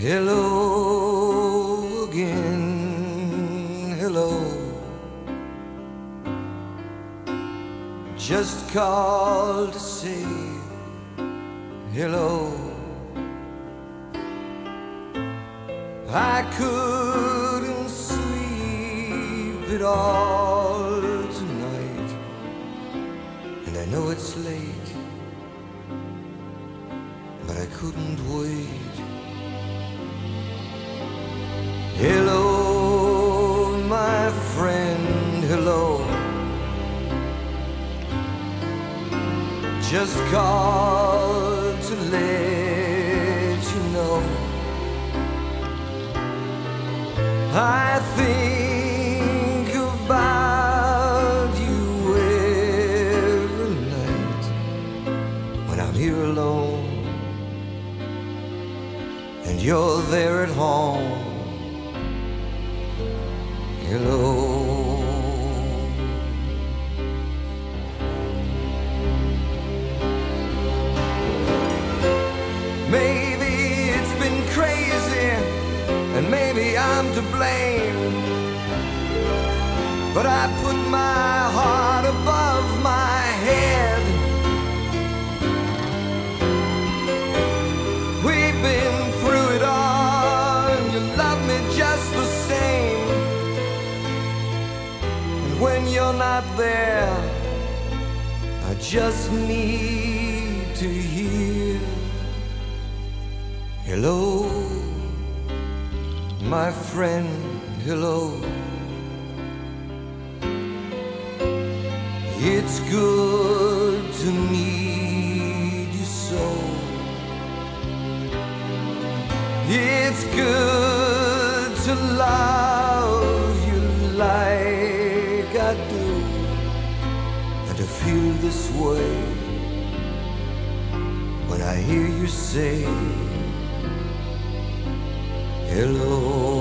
Hello again, hello. Just called to say hello. I couldn't sleep at all tonight, and I know it's late, but I couldn't wait. Hello, my friend, hello. Just called to let you know I think about you every night when I'm here alone and you're there at home. Hello. Maybe it's been crazy, and maybe I'm to blame, but I put my heart above my head. We've been through it all, and you love me just the same. And when you're not there, I just need to hear hello, my friend, hello. It's good to need you so. It's good to love you like I do, and to feel this way when I hear you say hello.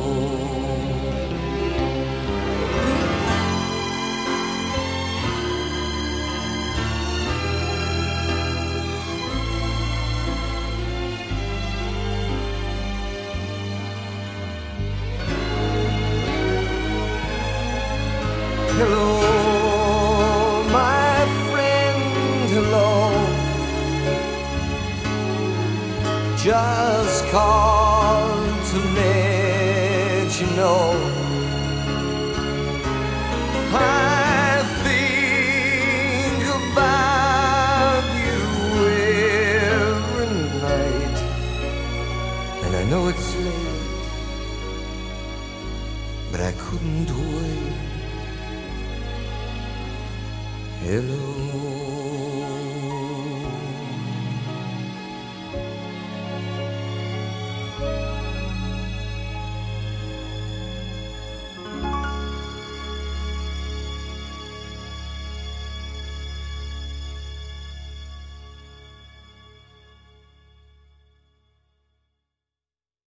Hello, my friend, hello. Just called to let you know I think about you every night, and I know it's late, but I couldn't wait. Hello.